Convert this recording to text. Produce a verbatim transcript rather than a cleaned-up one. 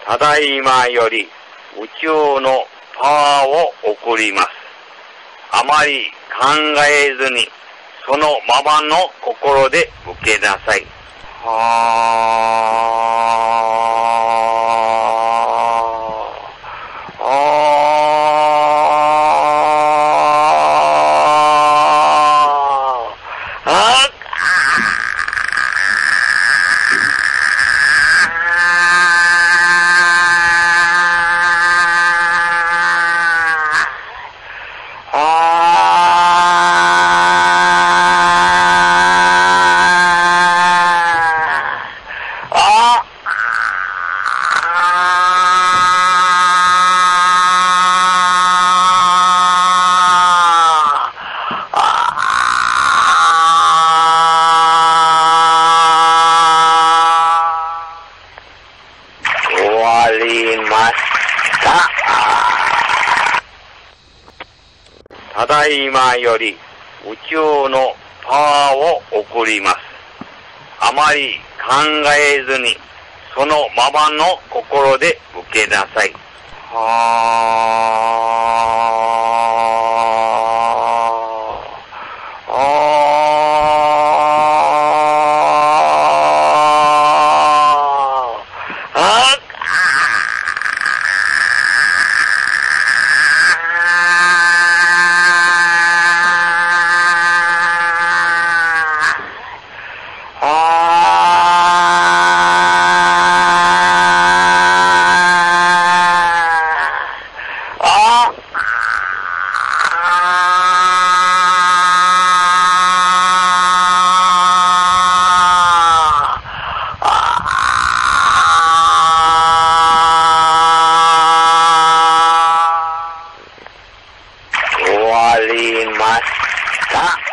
ただいまより宇宙のパワーを送ります。あまり考えずに、そのままの心で受けなさい。はー。あー。あー。終わりました。ただいまより宇宙のパワーを送ります。あまり考えずに、そのままの心で受けなさい。はー。あー。あー。終わりました。